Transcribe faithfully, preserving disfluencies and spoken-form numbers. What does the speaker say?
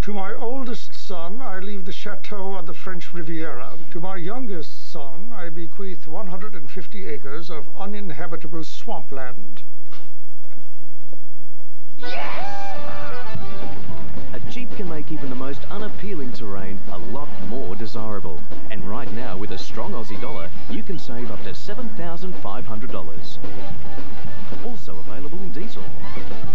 To my oldest son, I leave the chateau on the French Riviera. To my youngest son, I bequeath one hundred fifty acres of uninhabitable swampland. A Jeep can make even the most unappealing terrain a lot more desirable. And right now, with a strong Aussie dollar, you can save up to seven thousand five hundred dollars. Also available in diesel.